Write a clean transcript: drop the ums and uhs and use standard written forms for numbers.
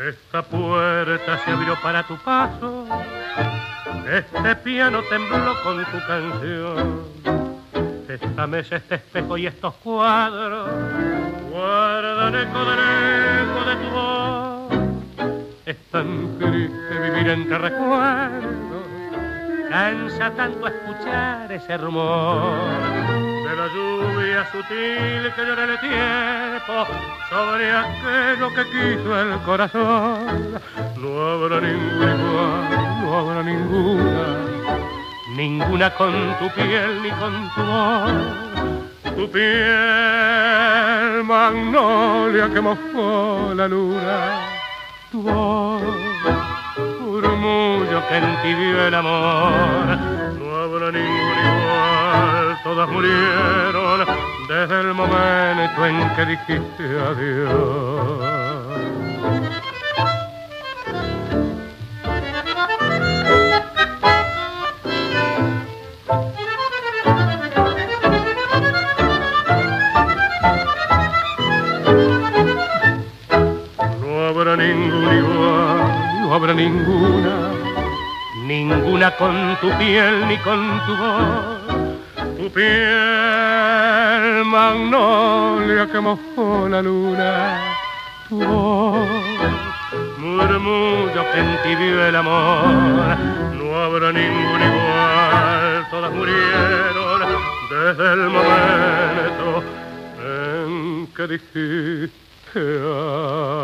Esta puerta se abrió para tu paso, este piano tembló con tu canción. Esta mesa, este espejo y estos cuadros guardan eco de tu voz. Es tan triste vivir entre recuerdos, cansa tanto escuchar ese rumor de la lluvia sutil que llora el tiempo sobre aquello que quiso el corazón. No habrá ninguna igual, no habrá ninguna con tu piel ni con tu voz. Tu piel magnolia que mojó la luna, tu voz murmullo que entibió el amor. No habrá ninguna igual, todas murieron desde el momento en que dijiste adiós. No habrá ninguna igual, no habrá ninguna con tu piel ni con tu voz. Tu piel magnolia que mojó la luna, tu voz murmullo que entibió el amor. No habrá ninguna igual, todas murieron desde el momento en que dijiste